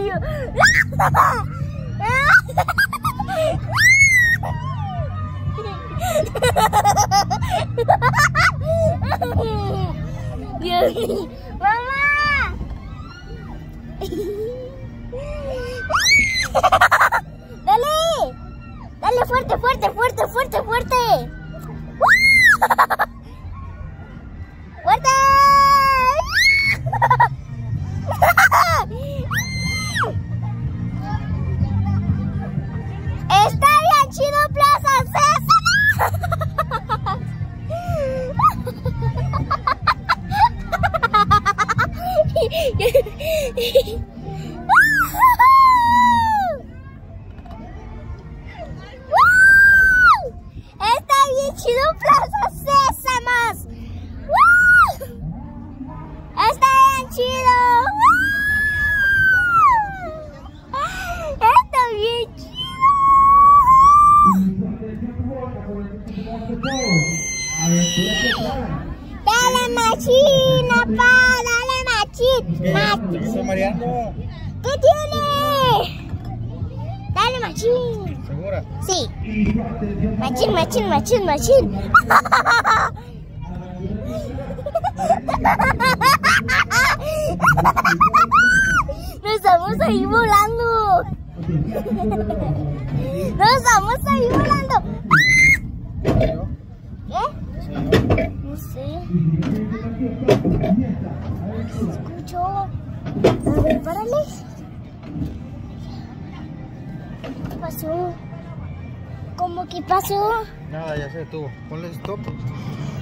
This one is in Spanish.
yo. Dios mío. ¡Mamá! ¡Dale! ¡Dale fuerte, fuerte, fuerte, fuerte, fuerte! ¡Fuerte! ¡Está bien chido Plaza Sésamo! ¡Está bien chido Plaza Sésamos! ¡Está bien chido! ¡Está bien chido! ¡Dale machina, pa! ¡Dale machín! ¿Te está mareando? ¿Qué tiene? Dale machín. ¿Segura? Sí. Machín, machín, machín, machín. Nos vamos a ir volando. Nos vamos a ir volando. ¿Qué? No sé. Escucho. A ver, párale. ¿Qué pasó? ¿Cómo que pasó? Nada, ya sé tú. Ponle stop.